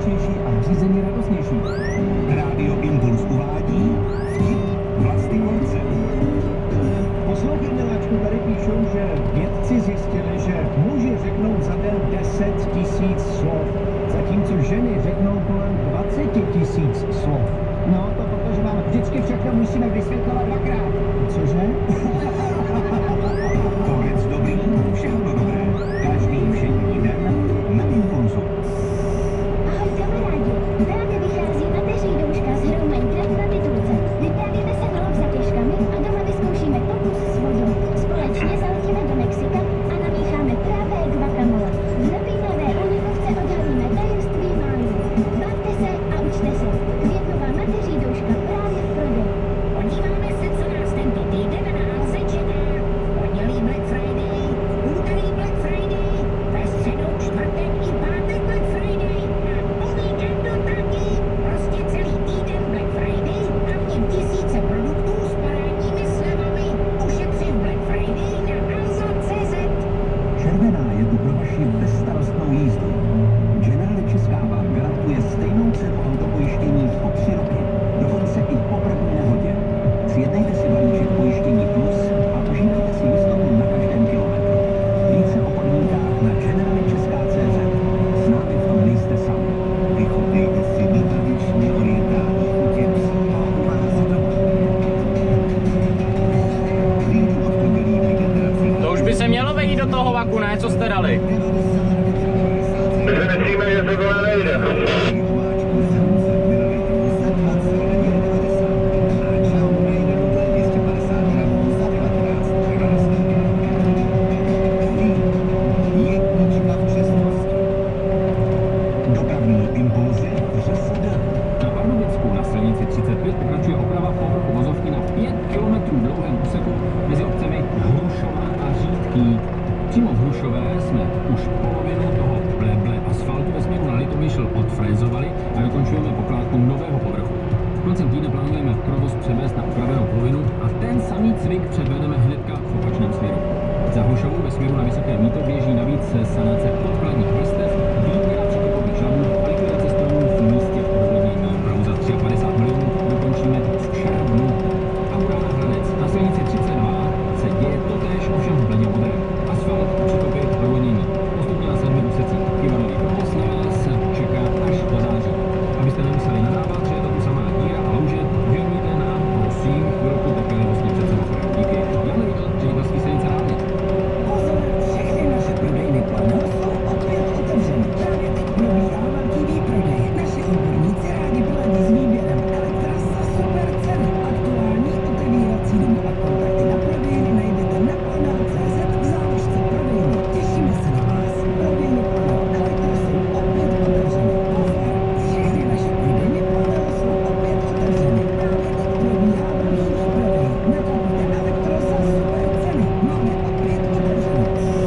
bezpečnější a řízení radostnější. Rádio Impuls uvádí vtip Vlasty Korce. Poslouchy miláčku tady píšou, že vědci zjistili, že muži řeknou za den 10 000 slov, zatímco ženy řeknou kolem 20 000 slov. No, to protože vám vždycky všechno musíme vysvětlovat dvakrát. Cože? Konec dobrý, všechno dobré. Každý všední den na Impulsu. Ahoj kamarádi, právě vychází mateří douška s hrou Minecraft na titulce. Vypravíme se na lov za pěškami a doma vyzkoušíme pokus s vodou. Společně zaletíme do Mexika a namícháme pravé guacamole. V napínavé olivovce odhalíme tajemství málu. Bavte se a učte se. Květnová mateří douška právě v prodeji. Podíváme se, co nás tento týden na Alze čeká. Pondělí Black Friday, úterý Black Friday, ve středu, čtvrtek i pátek Black Friday a o víkendu taky. Prostě celý týden Black Friday a v něm tisíce produktů s parádními slevami. Ušetři v Black Friday na Alzo.cz. Červená je tu pro vaši bezstarostnou jízdu. Generali Česká vám garantuje stejnou cenu autopojištění po 3 roky. Dokonce i po první nehodě. Sjednejte si balíček pojištění plus a užívejte si jistotu na každém kilometru. Více o podmínkách na generaličeská.cz. S námi v tom nejste sami. Vychutnejte si do tradiční orientální chutě a uváze domů. Klín od pondělí generací. To už by se mělo vejít do toho vaku, ne? Co jste dali? Myslíme, že se to nejde. Dopravní impulzy ŘSD. Na Pardubicku na silnici 35 pokračuje oprava povrchu vozovky na 5 km dlouhém úseku mezi obcemi Hrušová a Řídký. Přímo v Hrušové jsme už polovinu toho bleble asfaltu ve směru na Litomyšl odfrézovali a dokončujeme pokládku nového povrchu. Koncem týdne plánujeme provoz převést na upravenou polovinu a ten samý cvik předvedeme hnedka v opačném směru. Za Hrušovou ve směru na Vysoké Mýto běží navíc sanace podkladních vrstev, výměna přetokových žabů a likvidace stromů v místě odvodnění. Opravu za 53 milionů dokončíme v červnu. Aurora Hradec na silnici 32 se děje totéž, ovšem v bledě modré. Asfalt, přetopy, odvodnění. Postupně na 7 úsecích. Kyvarový provoz na vás čeká až do září. Abyste nemuseli nadávat, že je to tu samá díra a louže, věnujte nám, prosím, chvilku trpělivosti před semaforem. Díky. Jan Rudl, ředitelský silnice Rávy. Pozor, všechny naše prodejny Plano jsou opět otevřeny. Právě teď probíhá velký výprodej. Naši odborníci rádi poradí s výběrem elektras za super ceny. Aktuální otevírací dobu a kontakty na prodejny najdete na Plano.cz v záložce prodejny. Těšíme se na vás. Prodejny Plano, elektro jsou opět otevřeny. Pozor, všechny naše prodejny Plano jsou opět otevřeny. Právě teď probíhá velký výprodej. Nakoupíte elektro za super ceny. Máme opět otevřeno.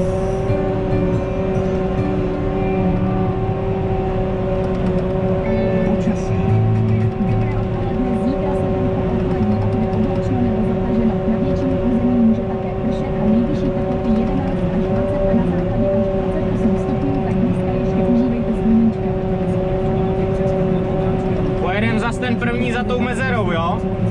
Počasí. Dobré odpoledne, zítra se venku ochladí a bude oblačno nebo zataženo. Na většině území může také pršet a nejvyšší teploty 11 až 20 a na západě až 28 stupňů, tak dneska ještě užívejte sluníčka. Pojedem zas ten první za tou mezerou, jo?